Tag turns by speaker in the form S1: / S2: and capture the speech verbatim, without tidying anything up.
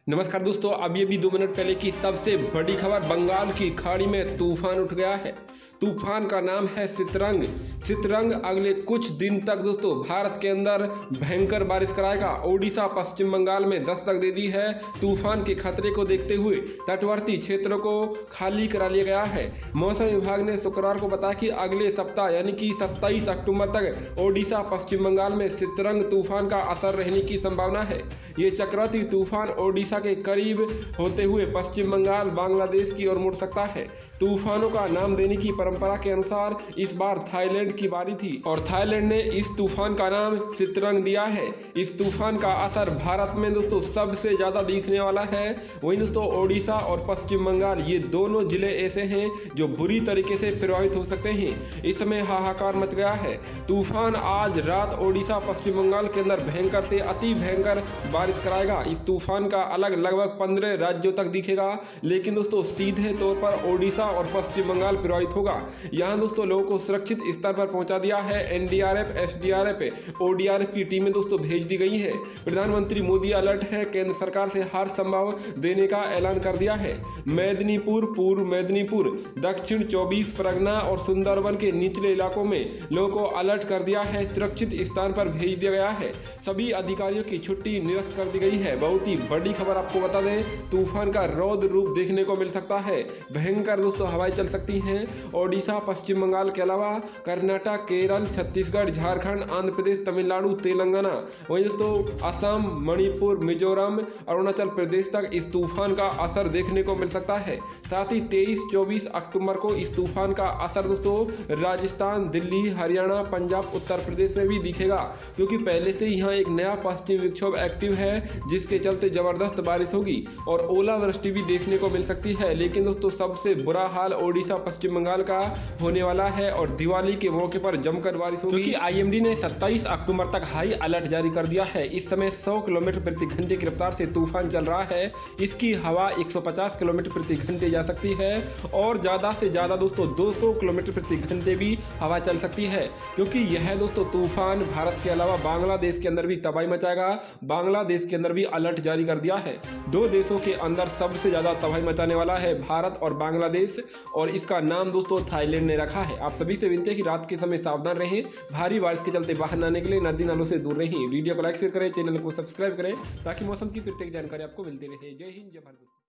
S1: नमस्कार दोस्तों, अभी अभी दो मिनट पहले की सबसे बड़ी खबर, बंगाल की खाड़ी में तूफान उठ गया है। तूफान का नाम है सितरंग। सितरंग अगले कुछ दिन तक दोस्तों भारत के अंदर भयंकर बारिश कराएगा। ओडिशा पश्चिम बंगाल में दस्तक दे दी है। तूफान के खतरे को देखते हुए तटवर्ती क्षेत्रों को खाली करा लिया गया है। मौसम विभाग ने शुक्रवार को बताया कि अगले सप्ताह यानी कि सत्ताईस अक्टूबर तक ओडिशा पश्चिम बंगाल में सितरंग तूफान का असर रहने की संभावना है। ये चक्रवाती तूफान ओडिशा के करीब होते हुए पश्चिम बंगाल बांग्लादेश की ओर मुड़ सकता है। तूफानों का नाम देने की परंपरा के अनुसार इस बार थाईलैंड की बारी थी और थाईलैंड ने इस तूफान का नाम सितरंग दिया है। इस तूफान का असर भारत में दोस्तों सबसे ज्यादा दिखने वाला है। वहीं दोस्तों ओडिशा और पश्चिम बंगाल ये दोनों जिले ऐसे हैं जो बुरी तरीके से प्रभावित हो सकते हैं। इस समय हाहाकार मच गया है। तूफान आज रात ओडिशा पश्चिम बंगाल के अंदर भयंकर से अति भयंकर बारिश कराएगा। इस तूफान का अलग लगभग पंद्रह राज्यों तक दिखेगा, लेकिन दोस्तों सीधे तौर पर ओडिशा और पश्चिम बंगाल प्रभावित होगा। यहाँ दोस्तों लोगों को सुरक्षित स्तर पर पहुंचा दिया है। एनडीआरएफ, एसडीआरएफ, ओडीआरएफ की टीमें दोस्तों भेज दी गई है। प्रधानमंत्री मोदी अलर्ट है। केंद्र सरकार से हर संभव देने का ऐलान कर दिया है। मेदिनीपुर, पूर्व मेदिनीपुर, दक्षिण चौबीस परगना और सुंदरबन के निचले इलाकों में लोगों को अलर्ट कर दिया है। सुरक्षित स्थान पर भेज दिया गया है। सभी अधिकारियों की छुट्टी निरस्त कर दी गई है। बहुत ही बड़ी खबर आपको बता दें, तूफान का रौद्र रूप देखने को मिल सकता है। भयंकर दोस्तों हवाएं चल सकती हैं। ओडिशा पश्चिम बंगाल के अलावा कर्नाटक, केरल, छत्तीसगढ़, झारखंड, आंध्र प्रदेश, तमिलनाडु, तेलंगाना, वहीं दोस्तों असम, मणिपुर, मिजोरम, अरुणाचल प्रदेश तक इस तूफान का असर देखने को मिल सकता है। साथ ही तेईस चौबीस अक्टूबर को इस तूफान का असर दोस्तों राजस्थान, दिल्ली, हरियाणा, पंजाब, उत्तर प्रदेश में भी दिखेगा, क्योंकि पहले से यहाँ एक नया पश्चिमी विक्षोभ एक्टिव है जिसके चलते जबरदस्त बारिश होगी और ओलावृष्टि भी देखने को मिल सकती है। लेकिन दोस्तों सबसे बुरा हाल ओडिशा पश्चिम बंगाल का होने वाला है और दिवाली के मौके पर जमकर बारिश होगी, क्योंकि आईएमडी ने सत्ताईस अक्टूबर तक हाई अलर्ट जारी कर दिया है। इस समय सौ किलोमीटर प्रति घंटे की रफ्तार से तूफान चल रहा है। इसकी हवा एक सौ पचास किलोमीटर प्रति घंटे जा सकती है और ज्यादा से ज्यादा दोस्तों दो सौ किलोमीटर प्रति घंटे भी हवा चल सकती है, क्योंकि यह दोस्तों तूफान भारत के अलावा बांग्लादेश के अंदर भी तबाही मचाएगा। बांग्लादेश के अंदर भी अलर्ट जारी कर दिया है। दो देशों के अंदर सबसे ज्यादा तबाही मचाने वाला है भारत और बांग्लादेश, और इसका नाम दोस्तों थाईलैंड ने रखा है। आप सभी से विनती है कि रात के समय सावधान रहें। भारी बारिश के चलते बाहर आने के लिए नदी नालों से दूर रहें। वीडियो को लाइक शेयर करें, चैनल को सब्सक्राइब करें ताकि मौसम की प्रत्येक जानकारी आपको मिलती रहे। जय हिंद, जय भारत।